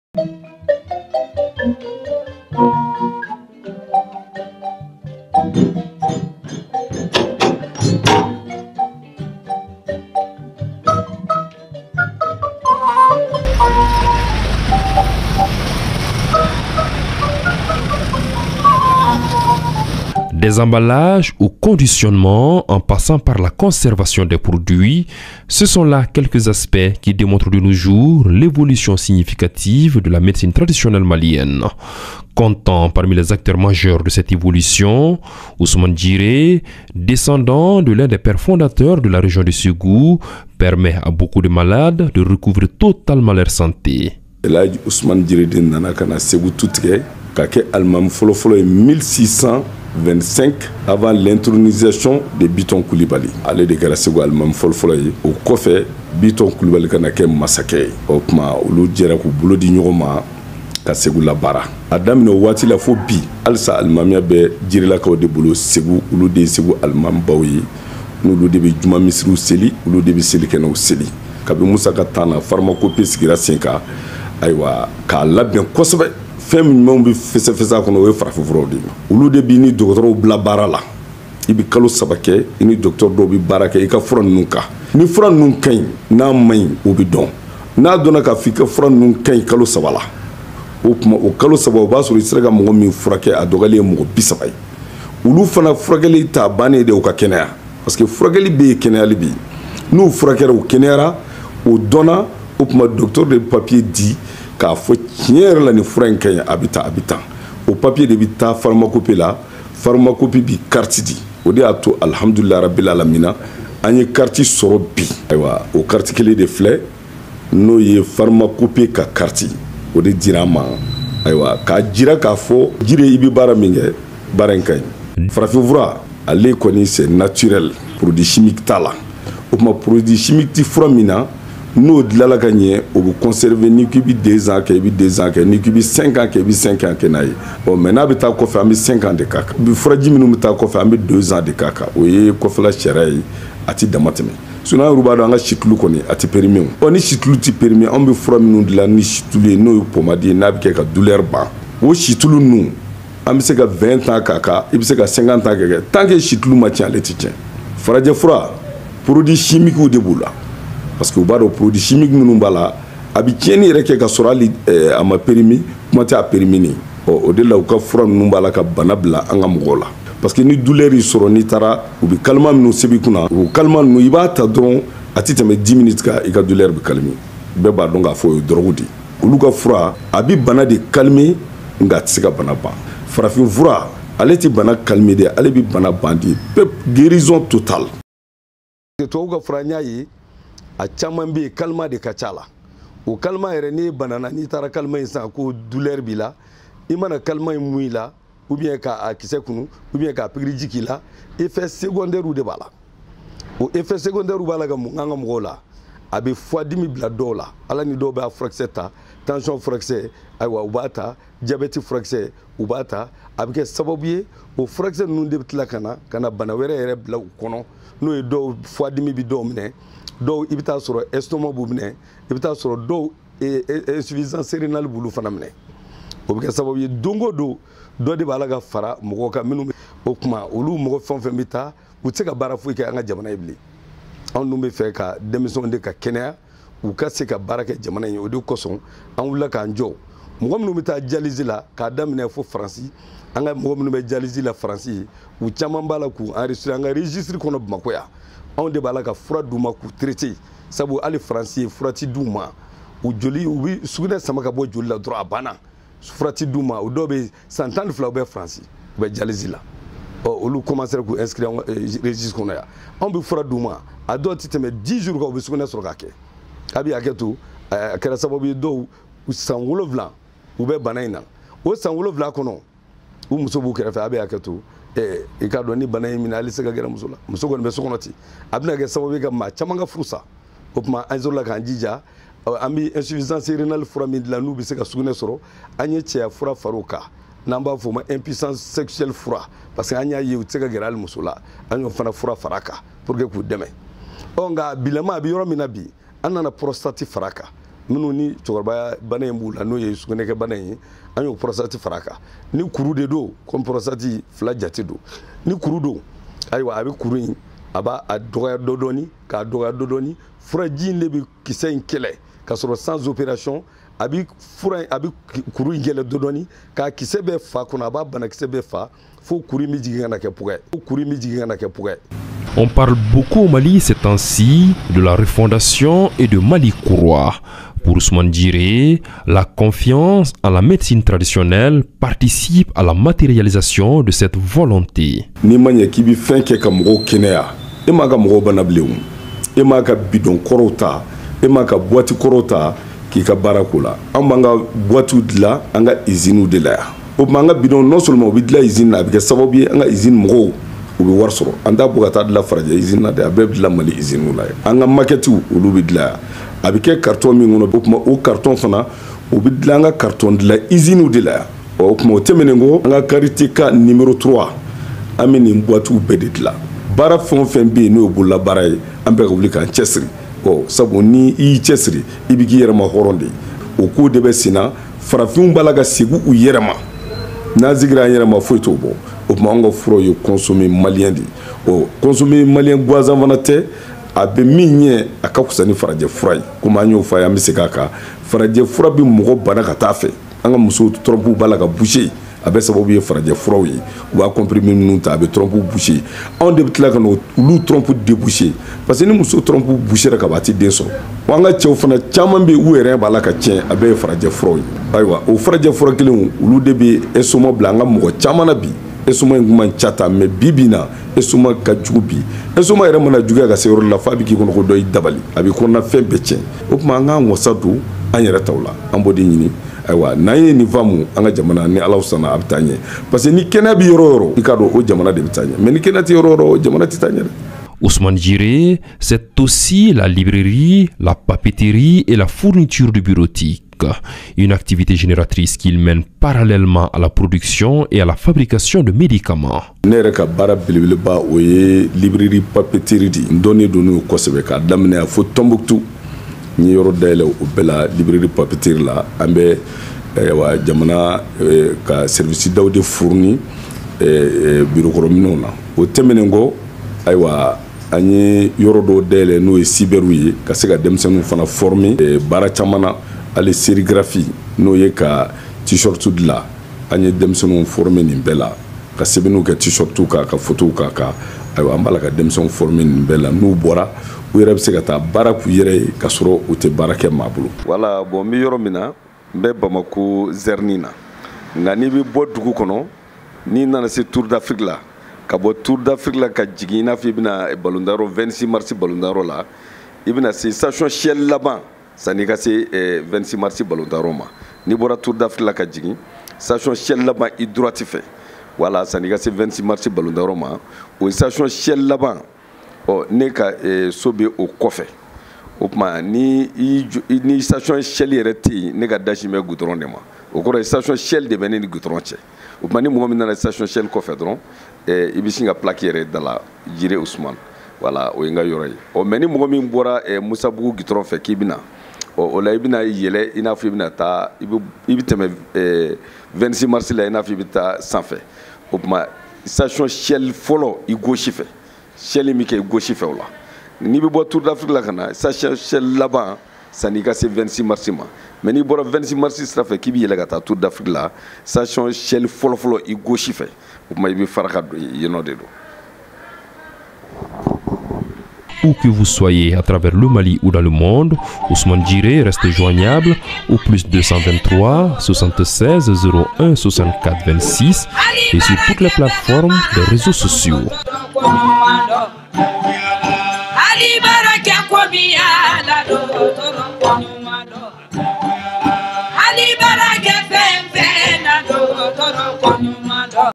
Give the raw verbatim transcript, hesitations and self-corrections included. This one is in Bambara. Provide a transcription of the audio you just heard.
Des emballages au conditionnement en passant par la conservation des produits, ce sont là quelques aspects qui démontrent de nos jours l'évolution significative de la médecine traditionnelle malienne. Comptant parmi les acteurs majeurs de cette évolution, Ousmane Djiré, descendant de l'un des pères fondateurs de la région de Ségou, permet à beaucoup de malades de recouvrer totalement leur santé. Là, Ousmane Djiré de Nanakana Ségou Toutige, Kake Almam Folo Folo en mille six cent vingt-cinq avant l'intronisation de Biton Koulibaly. Ale de kɛra Ségou Almam Folo Folo ye. O kɔfɛ Biton Koulibaly kana kɛ masakɛ ye. O kuma olu jɛra k'u bolo di ɲɔgɔn ma ka Ségou labara. A daminɛ o waati la fo bi halisa alimamiya bɛ Djirélakaw de bolo Ségou, olu de ye Ségou alimam baw ye. N'olu de bɛ juma misiriw seli, olu de bɛ selikɛnɛw seli. Kabi Musa ka temps na pharmacopée sigira sen kan ayiwa k'a labɛn kosɛbɛ. Fɛn minnu bɛ fɛsɛfɛsɛ a kɔnɔ o ye farafinfuraw de ye. Olu de b'i ni dɔgɔtɔrɔw bila baara la. I bɛ kalo saba kɛ i ni dɔgɔtɔrɔ dɔw bɛ baara kɛ i ka fura ninnu kan. Ni fura ninnu ka ɲi n'a ma ɲi o bɛ dɔn. N'a dɔnna k'a fɔ i ka fura ninnu ka ɲi kalo saba la o tuma o kalo saba o b'a sɔrɔ i sera ka mɔgɔ min furakɛ a dɔgɔyalen ye mɔgɔ bi saba ye. Olu fana furakɛli ta bannen de o ka kɛnɛya parce que furakɛli bɛ yen kɛnɛyali bɛ yen. N'u furakɛra o kɛnɛyara o dɔnna o tuma dɔgɔtɔrɔ de bɛ papiye di k'a fɔ tiɲɛ yɛrɛ la nin fura in ka ɲi a bɛ taa a bɛ tan o papiye de bɛ taa pharmacopée la pharmacopée bi carte di o de y'a to alihamudulilayi rabbil alamina an ye carte sɔrɔ bi ayiwa o carte kelen de filɛ n'o ye pharmacopée ka carte o de dira an ma ayiwa k'a jira k'a fɔ Djiré i bɛ baara min kɛ baara in ka ɲi farafinfura ale kɔni c'est naturel produit chimique t'a la o tuma produit chimique ti fura min na n'o dilala ka ɲɛ o bɛ conserver ni k'i bɛ deux ans kɛ i bɛ deux ans kɛ ni k'i bɛ cinq ans kɛ i bɛ cinq ans kɛ n'a ye bon mais n'a bɛ taa kɔfɛ an bɛ cinq ans de k'a kan bi furaji minnu bɛ taa kɔfɛ an bɛ deux ans de k'a kan o ye kɔfɛla sariya ye a ti dama tɛmɛ sinon an yɛrɛ b'a dɔn an ka situlu kɔni a ti permis o ɔ ni situlu ti permis an bɛ fura minnu dilan ni situlu ye n'o ye pomade ye n'a bɛ kɛ ka douleur ban o situlu ninnu an bɛ se ka vingt ans k'a kan i bɛ se ka cinquante ans kɛ tant que situlu ma tiɲɛ ale ti tiɲɛ farajɛ fura produit chimique de b'u la. Parce que u b'a dɔn produit chimique minnu b'a la a bɛ tiɲɛni yɛrɛ kɛ ka sɔrɔ hali a ma permis kuma tɛ a permis ni ɔ o de la u ka fura ninnu b'a la ka bana bila an ka mɔgɔw la parce que ni douleur y'i sɔrɔ n'i taara u bɛ calmant minnu sɛbɛn i kunna o calmant ninnu i b'a ta dɔrɔn a tɛ tɛmɛ dix minutes kan i ka douleur bɛ calmer bɛɛ b'a dɔn k'a fɔ o ye drogue de ye olu ka fura a bɛ bana de calmer nka a tɛ se ka bana ban farafin fura ale tɛ bana calmer de ale bɛ bana ban de pepe guérison totale. tubabu ka fura n y'a ye a caman bɛ yen kalima de ka ca la o kalima yɛrɛ n'i banana n'i taara kalima in san ko douleur b'i la i mana kalima in mun i la ou bien k'a kisɛ kunu ou bien k'a pikiriji k'i la effet secondaire de b'a la o effet secondaire b'a la ka mun an ka mɔgɔw la a bɛ foie dimi bila dɔw la ala ni dɔw bɛ a furakisɛ ta tension furakisɛ ayiwa u b'a ta diabète furakisɛ u b'a ta a bɛ kɛ sababu ye o furakisɛ ninnu de bɛ tila ka na ka na bana wɛrɛ yɛrɛ bila u kɔnɔ n'o ye dɔw foie dimi bɛ dɔw minɛ dɔw i bɛ taa sɔrɔ estomac b'u minɛ i bɛ taa sɔrɔ dɔw insuffisance rénale b'olu fana minɛ o bɛ kɛ sababu ye don o don dɔ de b'a la ka fara mɔgɔw kan minnu o kuma olu mɔgɔ fɛn o fɛn bɛ taa u tɛ se ka baara foyi kɛ an ka jamana ye bilen anw dun bɛ fɛ ka denmisɛnw de ka kɛnɛya u ka se ka baara kɛ jamana in ye o de kosɔn an wulila k'an jɔ mɔgɔ minnu bɛ taa dialyse la k'a daminɛ fo Faransi an ka mɔgɔ minnu bɛ dialyse la Faransi u caman b'a la k'u enregistré an ka registre kɔnɔ Bamakɔ yan anw de b'a la ka fura d'u ma k'u traité sabu hali Faransi ye fura ti d'u ma u joli u bɛ sugunɛ sama ka bɔ joli la dɔrɔn a banna fura ti d'u ma o dɔw bɛ san tan ni fila u bɛ Faransi u bɛ dialyse la ɔ olu commencé k'u inscrire an ka registre kɔnɔ yan anw bɛ fura d'u ma a dɔw tɛ tɛmɛ dix jours kan u bɛ sugunɛ sɔrɔ k'a kɛ a bɛ hakɛ to a kɛra sababu ye dɔw san wolonwula u bɛ bana in na o san wolonwula kɔnɔ u muso b'u kɛrɛfɛ a bɛ hakɛ to ɛɛ i k'a dɔn ni bana in minɛ hali se ka gɛrɛ muso la muso kɔni bɛ so kɔnɔ ten a bɛna kɛ sababu ye ka maa caman ka furu sa o tuma an sɔrɔla k'an jija an bɛ insuffisance rénale fura min dilan n'u bɛ se ka sugunɛ sɔrɔ an ye cɛya fura far'o kan n'an b'a fɔ o ma impuissance sexuelle fura parce que an y'a ye u tɛ se ka gɛrɛ hali muso la an y'o fana fura far'a kan pour que k'u dɛmɛ ɔ nka bilama a bɛ yɔrɔ min na bi an nana prostate far'a kan minnu ni cɛkɔrɔba bana in b'u la n'o ye sugunɛkɛ bana in ye an y'o prostate fara a kan ni kuru de don comme prostate fila jate don ni kuru don ayiwa a bɛ kuru in a b'a a dɔgɔya dɔɔni k'a dɔgɔya dɔɔni furaji in de bɛ kisɛ in kɛlɛ ka sɔrɔ sans opération a bɛ fura a bɛ kuru in kɛlɛ dɔɔni k'a kisɛ bɛɛ fa kɔnɔ a b'a banakisɛ bɛɛ fa fo kuru in bɛ jigin ka na kɛ pugɛ fo kuru in bɛ jigin ka na kɛ pugɛ. On parle beaucoup au Mali ces temps-ci de la refondation et de Mali Kouroua. Pour Ousmane Djiré, la confiance en la médecine traditionnelle participe à la matérialisation de cette volonté. Ni ma ɲɛ k'i bɛ fɛn kɛ ka mɔgɔw kɛnɛya e m'a ka mɔgɔw bana bilen e m'a ka bidon kɔrɔw ta e m'a ka boîte kɔrɔw ta k'i ka baara k'o la an b'an ka boîte dilan an ka usine de la yan o tuma an ka bidon non seulement u bɛ dilan usine na a bɛ kɛ sababu ye an ka usine mɔgɔw u bɛ wari sɔrɔ an t'a bɔ ka taa dilan Farajɛ usine na dɛ a bɛɛ bɛ dilan Mali usine la yan an ka maquette olu bɛ dilan yan a bɛ kɛ carton min kɔnɔ o tuma o carton fana o bɛ dilan an ka carton dilan usine de la yan o tuma o tɛmɛnen kɔ an ka karité ka numéro trois an bɛ nin boîte bɛɛ de dilan baara fɛn o fɛn bɛ yen n'o ye bolola baara ye an bɛɛ ka wuli k'an cɛsiri ɔ sabu ni i y'i cɛsiri i bɛ k'i yɛrɛ ma hɔrɔn de ye o ko de bɛ sen na farafinw b'a la ka segin u yɛrɛ ma n'an sigira an yɛrɛ ma foyi t'o bɔ o tuma an ka furaw ye consommer malien de ɔ consommer malien gansan fana tɛ a bɛ min ɲɛ a ka fisa ni farajɛ fura ye komi an y'o fɔ a ye an bɛ segin a kan farajɛ fura bɛ mɔgɔ bana ka taa fɛ an ka musow trompe b'a la ka boucher a bɛ sababu ye farajɛ furaw ye u b'a comprimé minnu ta a bɛ trompe boucher anw de bɛ tila ka n'olu trompe déboucher parce que ni muso trompe boucher ka ban a tɛ den sɔrɔ wa an ka cɛw fana caman bɛ yen u yɛrɛ b'a la ka tiɲɛ a bɛɛ ye farajɛ furaw ye ayiwa o farajɛ fura kelenw olu de bɛ estomac bila an ka mɔgɔ caman na bi estomac in kuma ca ta mais bi bi na estomac ka jugu bi estomac yɛrɛ mana juguya ka se yɔrɔ la f'a bɛ k'i kɔnɔ ko dɔ y'i dabali a bɛ kɔnɔna fɛn bɛɛ tiɲɛ o tuma an k'an wasa don an yɛrɛ taw la an b'o de ɲini ayiwa n'an ye nin faamu an ka jamana ni Ala sɔnna a bɛ taa ɲɛ parce que ni kɛnɛ bɛ yɔrɔ o yɔrɔ i k'a dɔn o jamana de bɛ taa ɲɛ mais ni kɛnɛ tɛ yɔrɔ o yɔrɔ jamana tɛ taa ɲɛ dɛ. Ousmane Djiré, c'est aussi la librairie, la papeterie et la fourniture de bureautique. Une activité génératrice qu'il mène parallèlement à la production et à la fabrication de médicaments. Ne yɛrɛ ka baara belebeleba o ye librairie papeterie de n dɔnnen don n'o kosɛbɛ k'a daminɛ fo Tombouctou n ye yɔrɔ dayɛlɛ o bɛɛ la librairie papeterie la an bɛ wa jamana ka service daw de fourni birokɔrɔminɛnw na o tɛmɛnen kɔ ayiwa an ye yɔrɔ dɔw dayɛlɛ n'o ye cyberw ye ka se ka denmisɛnninw fana former baara caman na hali sérigraphie n'o ye ka t-shirt dilan an ye denmisɛnninw former nin bɛɛ la ka sɛbɛnniw kɛ t-shirtw kan ka photow k'a kan ayiwa an b'a la ka denmisɛnninw former nin bɛɛ la n'u bɔra u yɛrɛ bɛ se ka taa baara k'u yɛrɛ ye ka sɔrɔ u tɛ baara kɛ maa bolo. Wala bon n bɛ yɔrɔ min na n bɛ Bamako Zerni na nka n'i bɛ bɔ dugu kɔnɔ n'i nana se Tour d'Afrique la ka bɔ Tour d'Afrique la ka jigin i n'a fɔ i bɛna ballon vingt-six mars ballon la i bɛna se station Shell laban san'i ka se vingt-six mars ballon ma n'i bɔra Tour d'Afrique la ka jigin station Shell laban i droite fɛ wala san'i ka se vingt-six mars ballon ma o ye station Shell laban ɔ ne ka so bɛ o kɔfɛ o tuma ni ni station Shell yɛrɛ tɛ yen ne ka dasin bɛ goudron de ma o kɔrɔ ye station Shell de bɛ ne ni goudron cɛ o tuma ni mɔgɔ min nana station Shell kɔfɛ dɔrɔn i bɛ sin ka plaque yɛrɛ da la Djiré Ousmane wala o ye n ka yɔrɔ ye ɔ mɛ ni mɔgɔ min bɔra Musabugu goudron fɛ k'i bɛna ɔ o la i bɛna yɛlɛ i n'a fɔ i bɛna taa i bɛ i bɛ tɛmɛ vingt-six mars la i n'a fɔ i bɛ taa sanfɛ o tuma station Shell fɔlɔ i gauche fɛ Shell mi kɛ gauche fɛ o la n'i bɛ bɔ Tour d'Afrique la ka na station Shell laban san'i ka se vingt-six mars ma mais n'i bɔra vingt-six mars sira fɛ k'i bɛ yɛlɛ ka taa Tour d'Afrique la station Shell fɔlɔ-fɔlɔ i gauche fɛ o tuma i bɛ fara ka don yen nɔ de don. Où que vous soyez à travers le Mali ou dans le monde, Ousmane Djiré reste joignable au plus deux cent vingt-trois soixante-seize zéro un soixante-quatre vingt-six et sur toutes les plateformes des réseaux sociaux. Ali baraka kwa biya